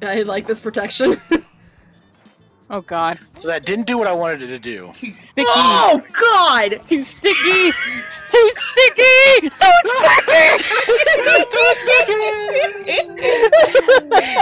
I like this protection. Oh god. So that didn't do what I wanted it to do. Sticky! Oh God! Too sticky! Too sticky! So sticky! Too sticky!